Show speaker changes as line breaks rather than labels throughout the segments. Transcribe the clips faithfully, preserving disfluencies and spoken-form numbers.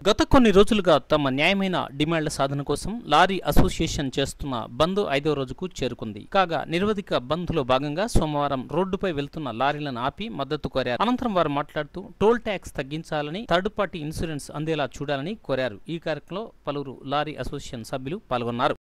గత కొన్ని రోజులుగా తమ న్యాయమైన డిమాండ్ల సాధన కోసం లారీ అసోసియేషన్ చేస్తున్న బంద్ ఐదో రోజుకు చేరుకుంది. కాగా నిరవధిక బంద్లో భాగంగా సోమవారం రోడ్డుపై వెళ్తున్న లారీలను ఆపి మద్దతు కోరారు. అనంతరం వారు మాట్లాడుతూ టోల్ ట్యాక్స్ తగ్గించాలని, థర్డ్ పార్టీ ఇన్సూరెన్స్ అందేలా చూడాలని కోరారు. ఈ కార్యక్రమంలో పలువురు లారీ అసోసియేషన్ సభ్యులు పాల్గొన్నారు.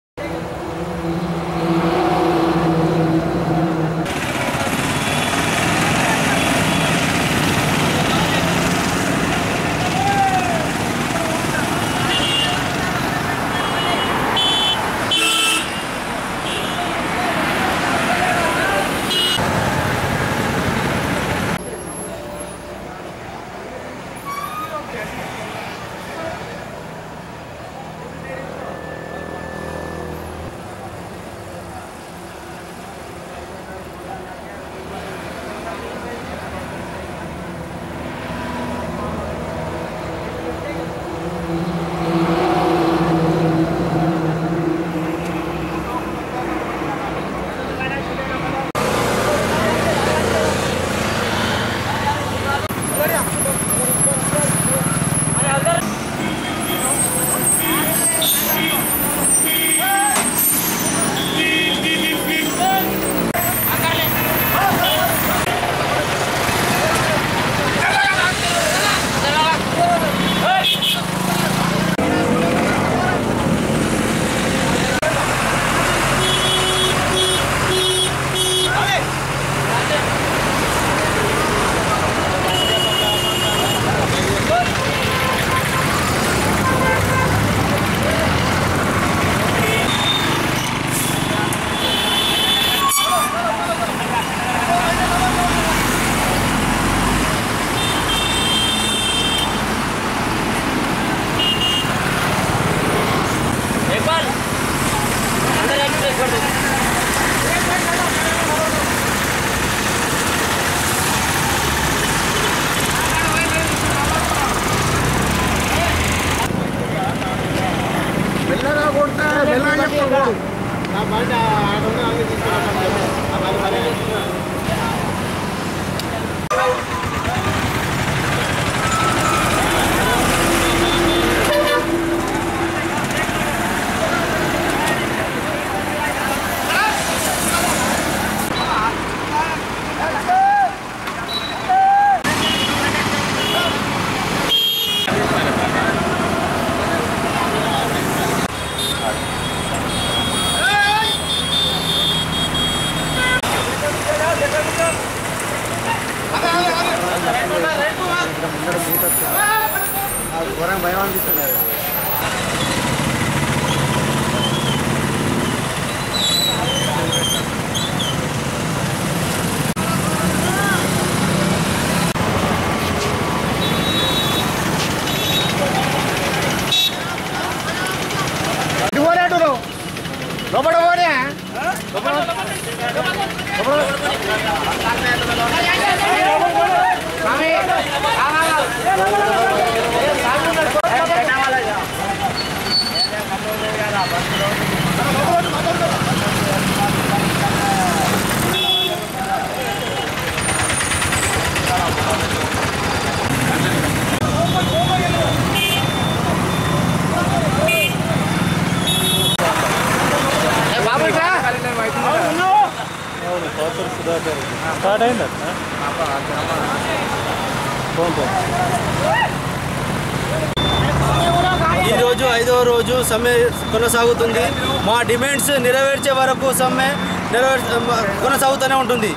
ఈ రోజు ఐదవ రోజు సమ్మె కొనసాగుతుంది. మా డిమాండ్స్ నెరవేర్చే వరకు సమ్మె నెరవేర్ కొనసాగుతూనే ఉంటుంది.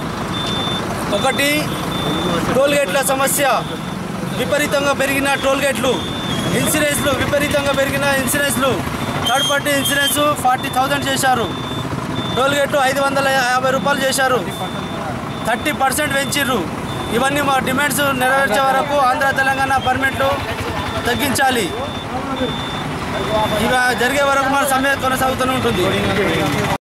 ఒకటి, టోల్గేట్ల సమస్య. విపరీతంగా పెరిగిన టోల్గేట్లు, ఇన్సూరెన్స్లు విపరీతంగా పెరిగిన ఇన్సూరెన్స్లు third party insurance forty thousand చేశారు. టోల్గేట్లు ఐదు వందల యాభై రూపాయలు చేశారు. థర్టీ పర్సెంట్ పెంచిర్రు. ఇవన్నీ మా డిమాండ్స్ నెరవేర్చే వరకు ఆంధ్ర తెలంగాణ పర్మిట్లు తగ్గించాలి. ఇక జరిగే వరకు మన సమ్మె కొనసాగుతూనే ఉంటుంది.